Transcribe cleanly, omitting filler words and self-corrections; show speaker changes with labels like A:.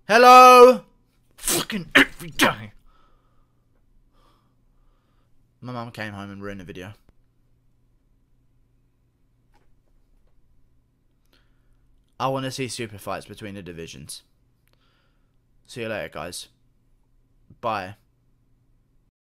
A: Hello? Fucking every day. My mum came home and ruined the video. I want to see super fights between the divisions. See you later, guys. Bye.